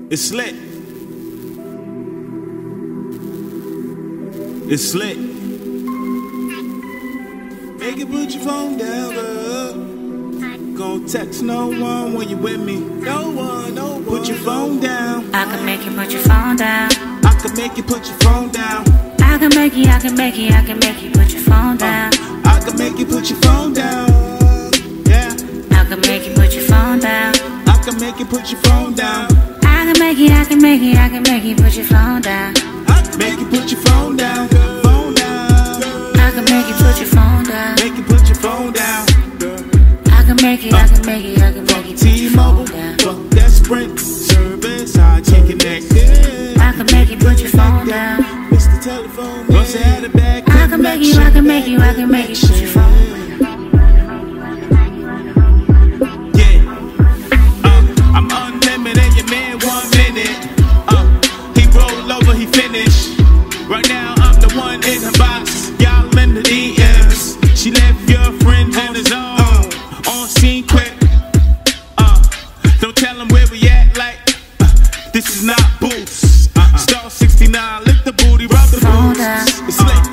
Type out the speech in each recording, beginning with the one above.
It's lit. It's lit. Make it put your phone down, girl. Gon' text no one when you with me. No one, no one. Put your phone down. I can make you put your phone down. I can make you put your phone down. I can make you put your phone down. I can make you put your phone down. Yeah. I can make you put your phone down. I can make you put your phone down. I can make you put your phone down. I can make you put your phone down. Phone down. I can make you put your phone down. Make you put your phone down. I can make you put your phone down. Fuck that Sprint service, I can't connect. I can make you put your phone down. It's the telephone. Once I had a bad I can make you put your phone down. I'm unlimited, your man 1 minute. He roll over, he finish. Right now I'm the one in the box. Y'all in the DMs. She left your friend on his own. On scene quick. Don't tell him where we at like this is not Boots. Star 69, lick the booty, rub the boots. It's lit.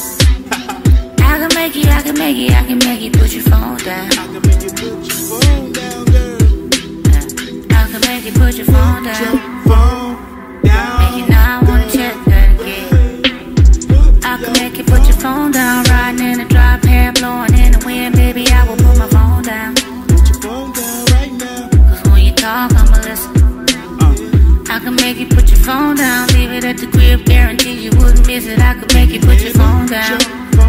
I can make you put your phone down. I can make you put your phone down, girl. I can make you put your phone down. Phone down. Make you know I wanna check that again. I can make you put your phone down. Riding in the drop, hair blowing in the wind, baby, I will put my phone down. Put your phone down right now. Cause when you talk, I'ma listen. I can make you put your phone down. Leave it at the crib, guarantee you wouldn't miss it. I can make you put your phone down.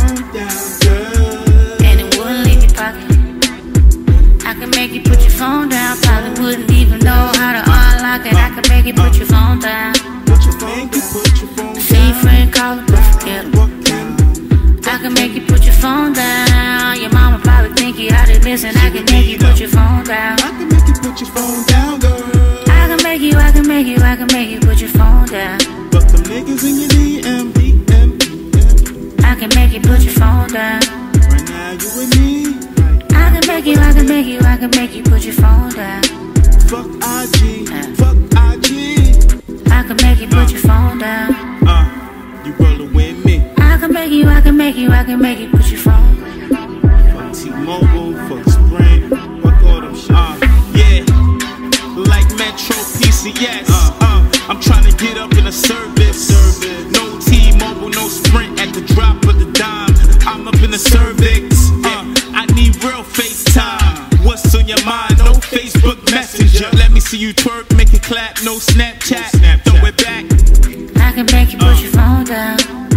And it wouldn't leave your pocket. I can make you put your phone down. Probably wouldn't even know how to unlock it. I can make you put your phone down. See your friend calling, but forget him. I can make you put your phone down. Your mama probably think you out there missing. I can make you put your phone down. I can make you put your phone down, girl. I can make you put your phone down. But the niggas in your DM. I can make you put your phone down. Right now you with me. I can make you put your phone down. Fuck IG, fuck IG. I can make you put your phone down. You rollin' with me. I can make you put your phone down. Fuck T-Mobile, fuck Sprint, fuck all them shit. Yeah, like Metro PCS. I'm tryna get up in a service. No T-Mobile, no Sprint at the drop of the dime. I'm up in the cervix. I need real FaceTime. What's on your mind? No Facebook Messenger. Let me see you twerk, make it clap. No Snapchat, throw it back. I can make you put your phone down.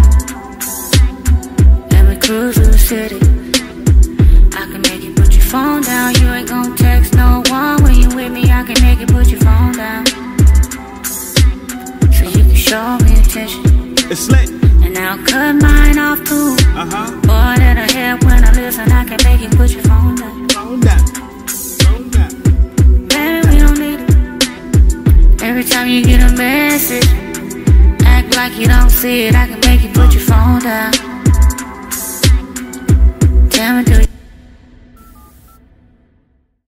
And we cruise through the city. I can make you put your phone down. You ain't gon' text no one when you with me. I can make you put your phone down. So you can show me attention. It's lit. And I'll cut mine off too. Boy, that'll help when I listen. I can make you put your phone down. Phone down. Phone down. Baby, we don't need it. Every time you get a message, act like you don't see it. I can make you put your phone down. Tell me, do you